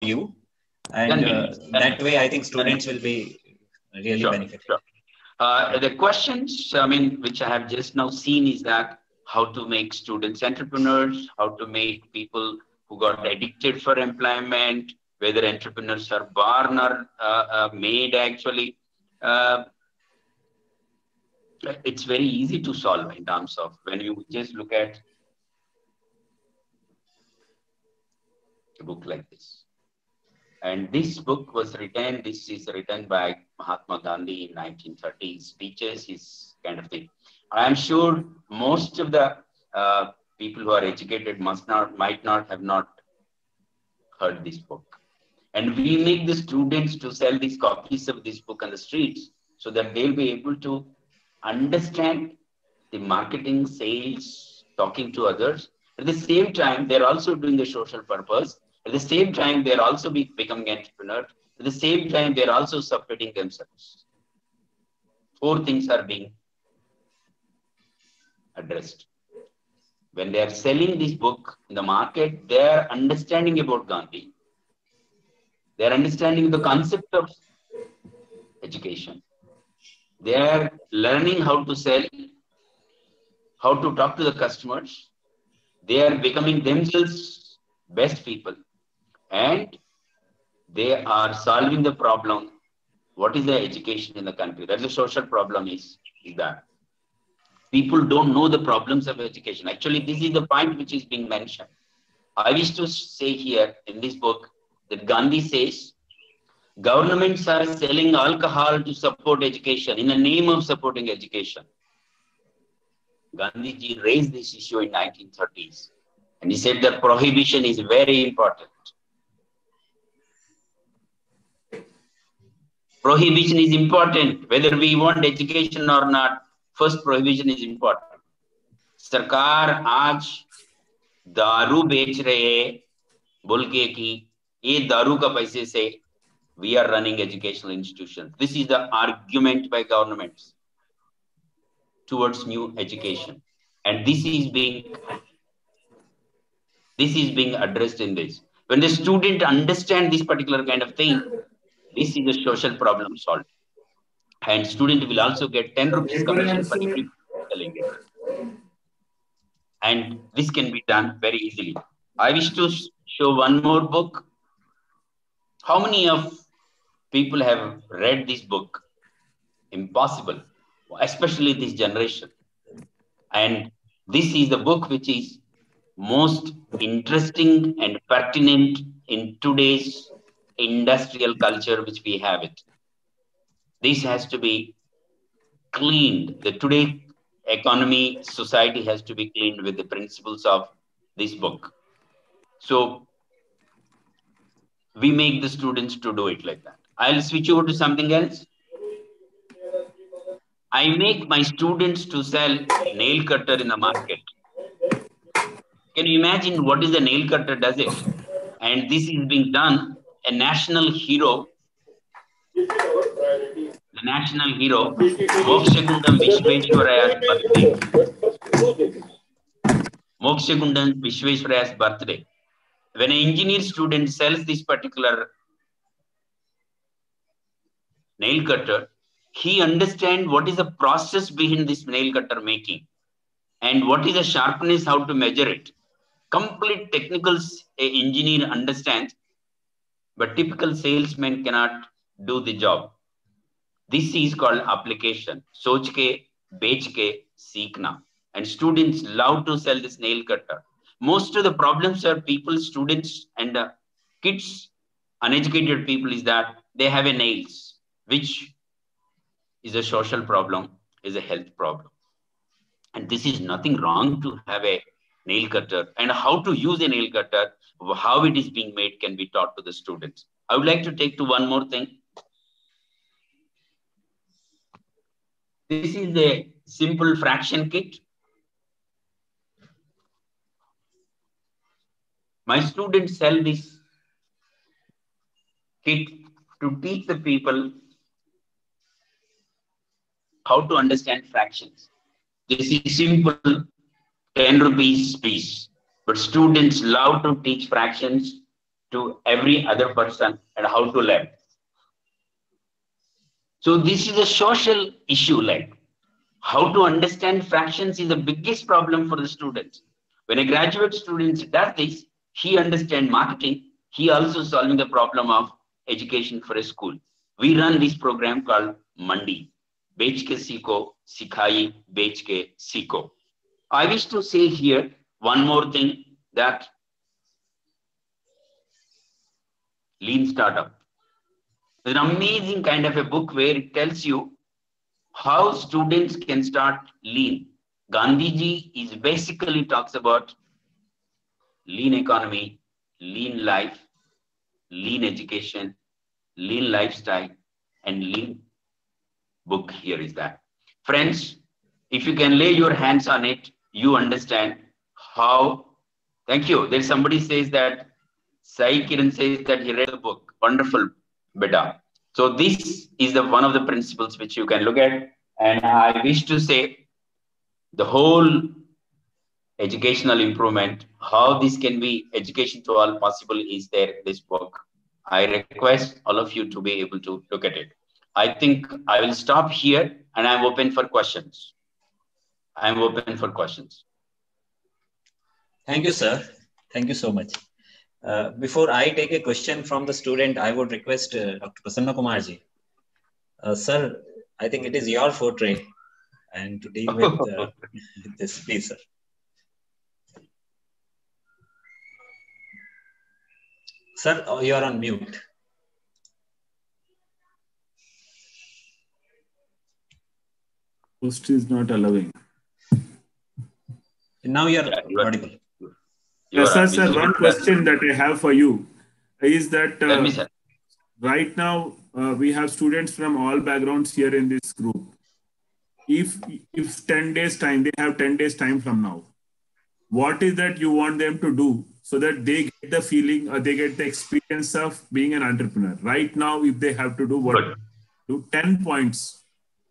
you, and that way I think students will be really benefited. Sure. The questions, I mean, which I have just now seen is that how to make students entrepreneurs, how to make people who got addicted for employment, whether entrepreneurs are born or made actually. It's very easy to solve in terms of when you just look at a book like this. And this book was written, this is written by Mahatma Gandhi in 1930s, speeches, his kind of thing. I'm sure most of the people who are educated might not have not heard this book. And we make the students to sell these copies of this book on the streets so that they'll be able to understand the marketing, sales, talking to others. At the same time, they're also doing a social purpose. At the same time, they're also becoming entrepreneur. At the same time, they're also separating themselves. 4 things are being addressed. When they are selling this book in the market, they are understanding about Gandhi. They are understanding the concept of education. They are learning how to sell, how to talk to the customers. They are becoming themselves best people. And they are solving the problem. What is the education in the country? That's the social problem is that people don't know the problems of education. Actually, this is the point which is being mentioned. I wish to say here in this book that Gandhi says, governments are selling alcohol to support education in the name of supporting education. Gandhiji raised this issue in 1930s. And he said that prohibition is very important. Prohibition is important, whether we want education or not. First, prohibition is important. सरकार आज दारू बेच रहे हैं बोल के कि ये दारू का पैसे से we are running educational institutions. This is the argument by governments towards new education, and this is being addressed in this. When the student understands this particular kind of thing, this is a social problem solved. And student will also get 10 rupees commission for every selling it. And this can be done very easily. I wish to show one more book. How many of people have read this book? Impossible, especially this generation. And this is the book which is most interesting and pertinent in today's industrial culture which we have it. This has to be cleaned. The today economy, society has to be cleaned with the principles of this book. So we make the students to do it like that. I'll switch over to something else. I make my students to sell nail cutter in the market. Can you imagine what is the nail cutter does it? And this is being done, a national hero, the national hero, Mokshagundam Vishweshwaraya's birthday. Mokshagundam Vishweshwaraya's birthday. When an engineer student sells this particular nail cutter, he understands what is the process behind this nail cutter making and what is the sharpness, how to measure it. Complete technicals an engineer understands, but typical salesman cannot do the job. This is called application. Soch ke, bech ke, seekhna. And students love to sell this nail cutter. Most of the problems are people, students and kids, uneducated people is that they have a nails, which is a social problem, is a health problem. And this is nothing wrong to have a nail cutter, and how to use a nail cutter, how it is being made can be taught to the students. I would like to take to one more thing. This is the simple fraction kit. My students sell this kit to teach the people how to understand fractions. This is simple, 10 rupees piece. But students love to teach fractions to every other person and how to learn. So this is a social issue, like how to understand fractions is the biggest problem for the students. When a graduate student does this, he understands marketing. He also solving the problem of education for a school. We run this program called Mandi. Bech ke Siko, Sikhai, Bech ke Siko. I wish to say here one more thing, that Lean Startup is an amazing kind of a book where it tells you how students can start lean. Gandhiji is basically talks about lean economy, lean life, lean education, lean lifestyle, and lean book. Here is that. Friends, if you can lay your hands on it, you understand how. Thank you. There's somebody says that, Sai Kiran says that he read the book. Wonderful, beta. So this is the one of the principles which you can look at. And I wish to say the whole educational improvement, how this can be education to all possible is there in this book. I request all of you to be able to look at it. I think I will stop here and I'm open for questions. I'm open for questions. Thank you, sir. Thank you so much. Before I take a question from the student, I would request Dr. Prasanna Kumarji. Sir, I think it is your forte and to deal with this, please, sir. Sir, you are on mute. Host is not allowing. Now you are audible. Yes, sir. One question that I have for you is that right now we have students from all backgrounds here in this group. If 10 days time, they have 10 days time from now, what is that you want them to do so that they get the feeling or they get the experience of being an entrepreneur? Right now, if they have to do what? Do 10 points.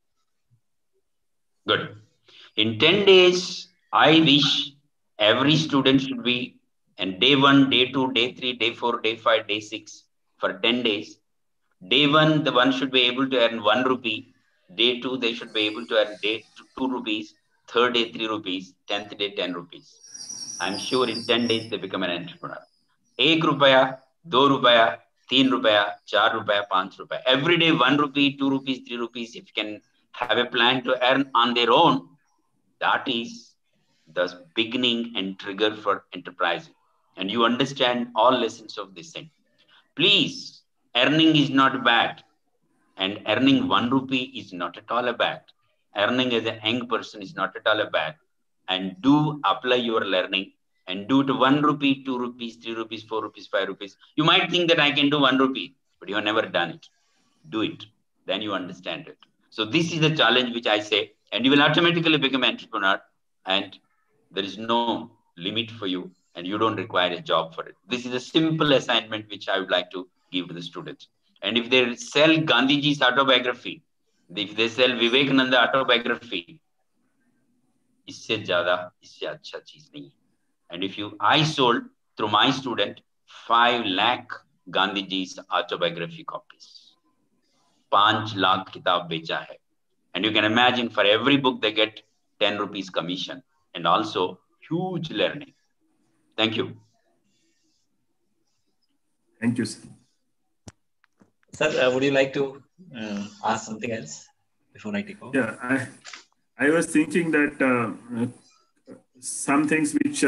Good. In 10 days, I wish every student should be in day 1, day 2, day 3, day 4, day 5, day 6 for 10 days. Day 1, the one should be able to earn 1 rupee. Day 2, they should be able to earn 2 rupees. Third day, 3 rupees. 10th day, 10 rupees. I'm sure in 10 days, they become an entrepreneur. 1 rupaya, 2 rupaya, 3 rupaya, 4 rupaya, 5 rupaya. Every day, 1 rupee, 2 rupees, 3 rupees. If you can have a plan to earn on their own, that is the beginning and trigger for enterprising. And you understand all lessons of this thing. Please, earning is not bad. And earning 1 rupee is not at all a bad. Earning as a young person is not at all a bad. And do apply your learning and do it 1 rupee, 2 rupees, 3 rupees, 4 rupees, 5 rupees. You might think that I can do 1 rupee, but you have never done it. Do it. Then you understand it. So this is the challenge which I say, and you will automatically become an entrepreneur, and there is no limit for you, and you don't require a job for it. This is a simple assignment which I would like to give to the students. And if they sell Gandhiji's autobiography, if they sell Vivekananda autobiography, isse zyada, isse acha cheez nahi. And if I sold through my student 5 lakh Gandhiji's autobiography copies. 5 lakh kitab becha hai. And you can imagine for every book they get 10 rupees commission and also huge learning. Thank you. Thank you, sir. Sir, would you like to ask something else before I take over? Yeah, I was thinking that some things which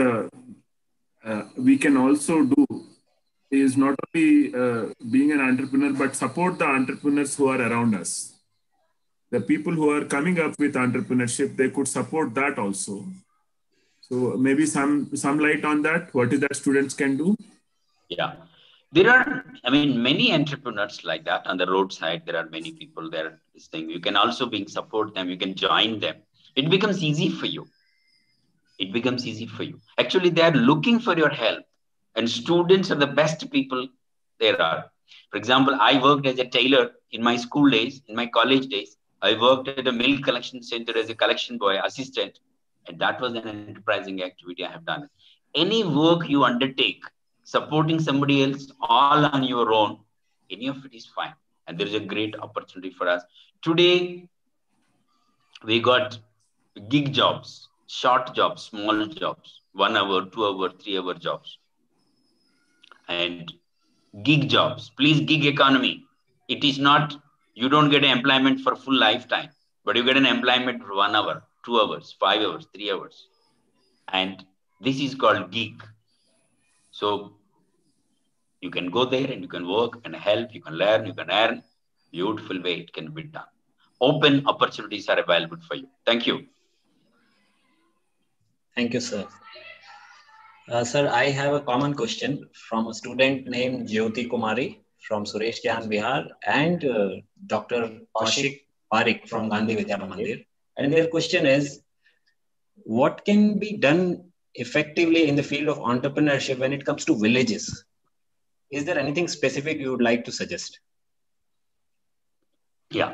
we can also do is not only being an entrepreneur, but support the entrepreneurs who are around us. The people who are coming up with entrepreneurship, they could support that also. So maybe some light on that. What is that students can do? Yeah. There are, many entrepreneurs like that on the roadside. There are many people there. This thing, you can also support them. You can join them. It becomes easy for you. It becomes easy for you. Actually, they are looking for your help. And students are the best people there are. For example, I worked as a tailor in my school days, in my college days. I worked at a milk collection center as a collection boy, assistant. And that was an enterprising activity I have done. Any work you undertake, supporting somebody else, all on your own, any of it is fine. And there is a great opportunity for us. Today, we got gig jobs, short jobs, small jobs, 1 hour, 2 hour, 3 hour jobs. And gig jobs, please, gig economy. It is not, you don't get an employment for full lifetime, but you get an employment for 1 hour, 2 hours, 5 hours, 3 hours. And this is called gig. So you can go there and you can work and help, you can learn, you can earn. Beautiful way it can be done. Open opportunities are available for you. Thank you. Thank you, sir. Sir, I have a common question from a student named Jyoti Kumari from Suresh Gyan Bihar and Dr. Kaushik Parikh from Gandhi Vidya Mandir. And their question is, what can be done effectively in the field of entrepreneurship when it comes to villages? Is there anything specific you would like to suggest? Yeah.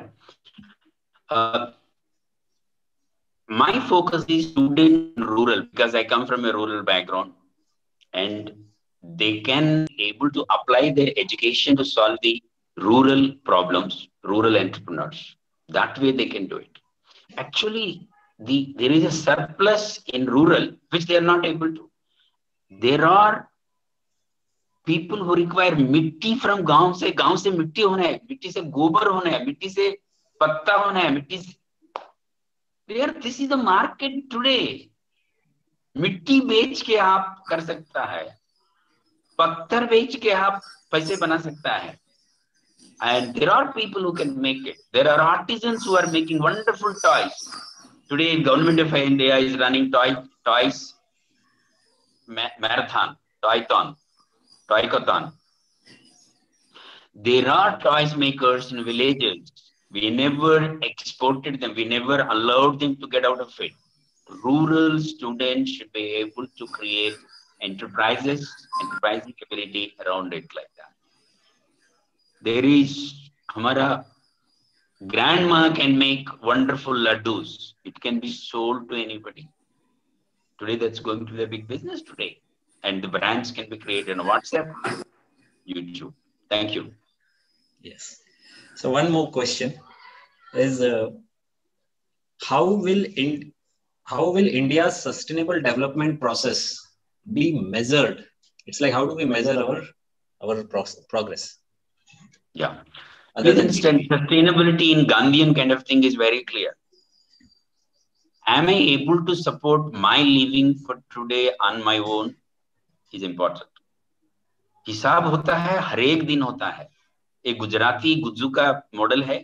My focus is student rural because I come from a rural background, and they can able to apply their education to solve the rural problems, rural entrepreneurs. That way they can do it. Actually, there is a surplus in rural, which they are not able to. There are people who require mitti from गांव से मिट्टी होना है, मिट्टी से गोबर होना है, मिट्टी से पत्ता होना है, मिट्टी से there, this is the market today. मिट्टी बेच के आप कर सकता है, पत्थर बेच के आप पैसे बना सकता है. And there are people who can make it. There are artisans who are making wonderful toys. Today, Government of India is running toys marathon, toycathon. There are toys makers in villages. We never exported them. We never allowed them to get out of it. Rural students should be able to create enterprise capability around it like that. There is, Hamara grandma can make wonderful laddus. It can be sold to anybody. Today, that's going to be a big business today. And the brands can be created on WhatsApp, YouTube. Thank you. Yes. So one more question is, how will India's sustainable development process be measured? It's like, how do we measure our progress? Yeah. Sustainability in Gandhian kind of thing is very clear. Am I able to support my living for today on my own is important. हिसाब होता है, हर एक दिन होता है. एक गुजराती गुज्जू का model है.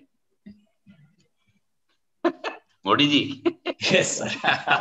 मोदी जी. Yes, sir.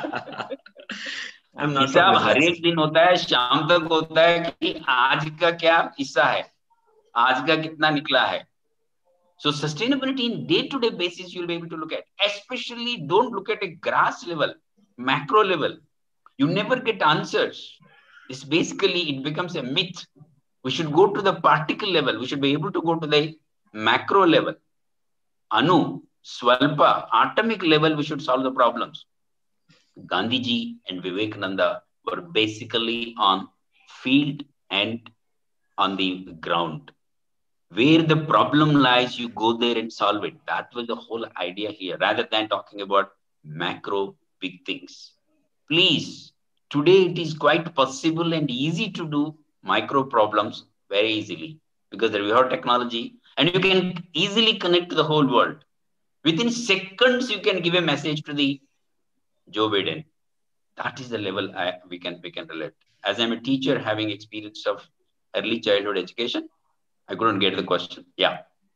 हिसाब हर एक दिन होता है, शाम तक होता है कि आज का क्या हिस्सा है, आज का कितना निकला है. So sustainability in day-to-day basis you'll be able to look at. Especially don't look at a grass level, macro level. You never get answers. It's basically, it becomes a myth. We should go to the particle level. We should be able to go to the macro level. Anu, Swalpa, atomic level, we should solve the problems. Gandhiji and Vivekananda were basically on field and on the ground. Where the problem lies, you go there and solve it. That was the whole idea here, rather than talking about macro big things. Please, today it is quite possible and easy to do micro problems very easily because we have technology and you can easily connect to the whole world. Within seconds, you can give a message to the Joe Biden. That is the level we can relate. As I'm a teacher having experience of early childhood education, I couldn't get the question. Yeah.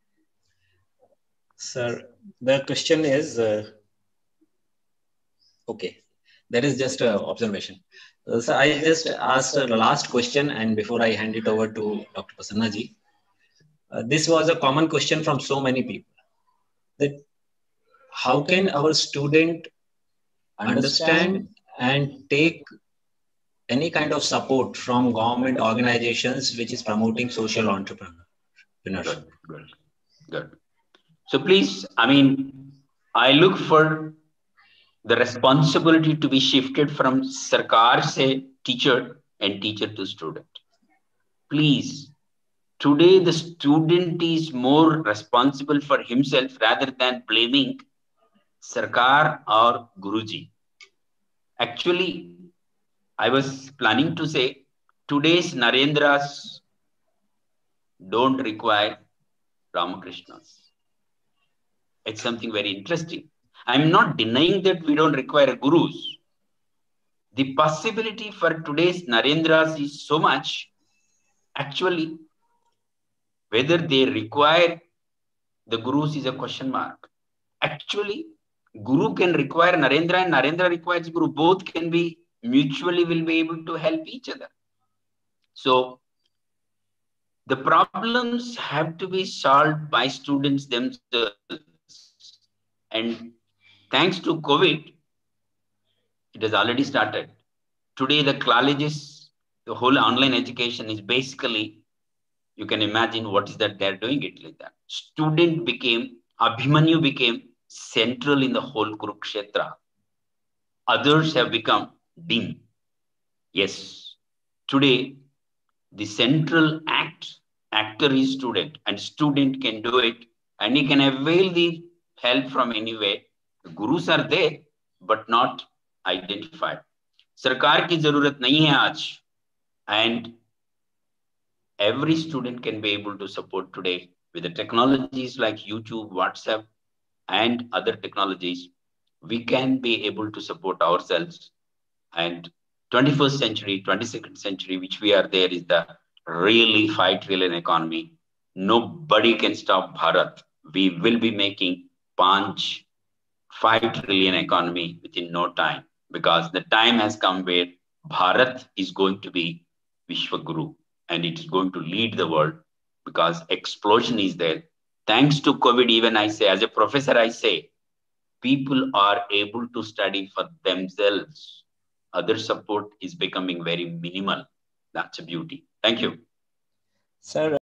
Sir, the question is, okay, that is just an observation. So I just asked the last question, and before I hand it over to Dr. Prasanna ji, this was a common question from so many people, that how can our student understand and take any kind of support from government organizations which is promoting social entrepreneurship? Good. So please, I look for the responsibility to be shifted from Sarkar se teacher and teacher to student. please, today the student is more responsible for himself rather than blaming Sarkar or Guruji. Actually, I was planning to say, today's Narendras don't require Ramakrishnas. It's something very interesting. I'm not denying that we don't require gurus. The possibility for today's Narendras is so much. Actually, whether they require the gurus is a question mark. Actually, Guru can require Narendra and Narendra requires Guru. Both can be mutually will be able to help each other. So the problems have to be solved by students themselves. And thanks to COVID, it has already started. Today, the colleges, the whole online education is basically, you can imagine what is that they're doing it like that. Abhimanyu became central in the whole Kurukshetra. Others have become dim. Yes, today, the central actor is student, and student can do it, and he can avail the help from anywhere. The gurus are there, but not identified. Sarkar ki zarurat nahi hai aaj, and every student can be able to support today with the technologies like YouTube, WhatsApp, and other technologies. We can be able to support ourselves. And 21st century, 22nd century, which we are there, is the really 5 trillion economy. Nobody can stop Bharat. We will be making 5 trillion economy within no time, because the time has come where Bharat is going to be Vishwaguru, and it is going to lead the world, because explosion is there. Thanks to COVID, even I say, as a professor, I say, people are able to study for themselves. Other support is becoming very minimal. That's a beauty. Thank you. Sir,